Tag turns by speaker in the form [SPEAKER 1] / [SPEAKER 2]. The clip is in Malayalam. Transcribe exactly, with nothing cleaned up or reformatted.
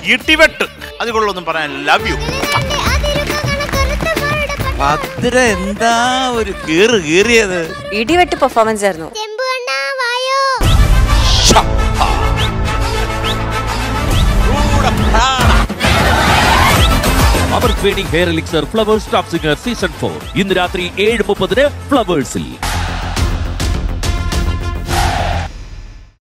[SPEAKER 1] ഇടിവെട്ട്. അതുകൊള്ളൊന്നും പറയാൻ. Love you.
[SPEAKER 2] ഭദ്ര എന്താ ഒരു കീറ് കീറിയത്.
[SPEAKER 3] ഇടിവെട്ട് പെർഫോമൻസ് ആയിരുന്നു.
[SPEAKER 4] അവർ wedding hair elixir flowers top singer season four ഇന്ന് രാത്രി ഏഴ് മുപ്പതിന് ഫ്ലവേഴ്സിൽ.